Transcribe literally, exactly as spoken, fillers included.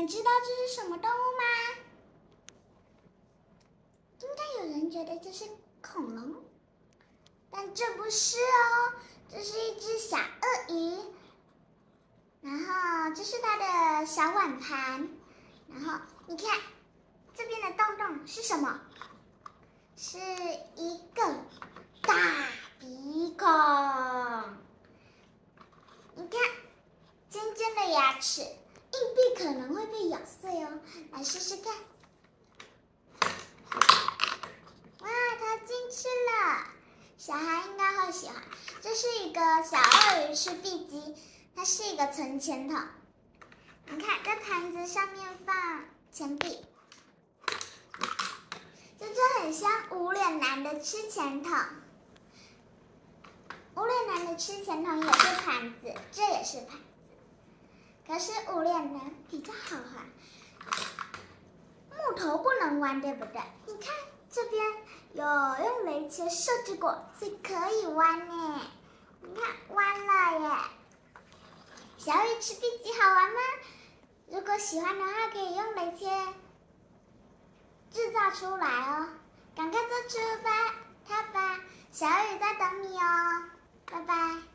们知道这是什么动物吗？应该有人觉得这是恐龙，但这不是哦，这是一只小鳄鱼。然后这是它的小碗盘，然后你看这边的洞洞是什么？是一个大鼻孔。你看尖尖的牙齿，硬币可能会被咬碎哦，来试试看。哇，它进去了，小孩应该会喜欢。这是一个小鳄鱼吃碧鸡，它是一个存钱筒。你看，在盘子上面放钱币，这就很像无脸男的吃钱筒。无脸男的吃钱筒也是盘子，这也是盘子，可是无脸男比较好玩。木头不能弯，对不对？你看这边有用雷切设置过，所以可以弯呢。你看弯了耶！小鱼吃碧鸡好玩吗？如果喜欢的话，可以用雷切制造出来哦。赶快做出吧，它吧，小雨在等你哦，拜拜。